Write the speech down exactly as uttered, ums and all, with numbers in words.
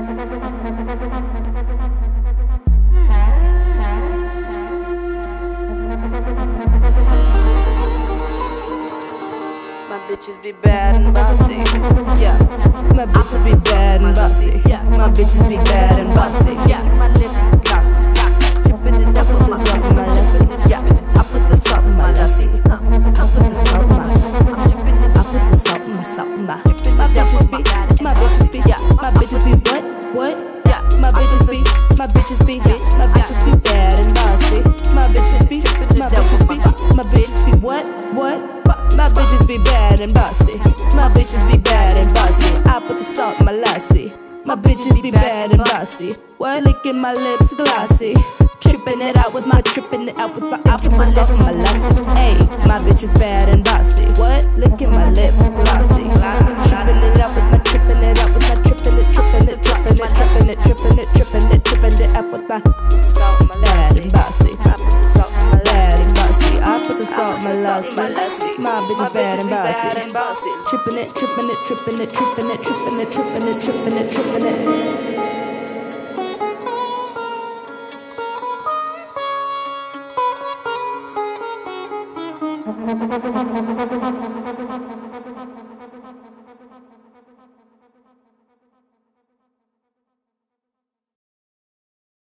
Bitches be bad and bossy, yeah. My bitches be bad and bossy, yeah. My bitches be bad and bossy, yeah. My lips glossy, yeah. Dripping it up with the salt in my lassie, yeah. I put the salt in my lassie, uh. I put the salt in my, I'm dripping it. I put the salt in my salt in my. My bitches be, my bitches be, yeah. My bitches be what, what, yeah. My bitches be, my bitches be, my bitches be bad and bossy. My bitches be, my bitches be, my bitches be what, what. My bitches be bad and bossy. My bitches be bad and bossy. I put the salt in my lassie. My bitches be bad and bossy. What? Licking my lips glossy. Tripping it out with my, tripping it out with my, I put the salt in my lassie. Ayy, my bitch is bad and bossy. What? Licking my lips glossy. Tripping it out with my, tripping it out with my, tripping it, tripping it, tripping it, tripping it, tripping it, tripping it, tripping it up with my salt in my bad and bossy. I put the salt in my bad and bossy. I put the salt in my lassie. My bitch is bad and bossy. Tripping it, tripping it, tripping it, tripping it, tripping it, tripping it, tripping it, tripping it.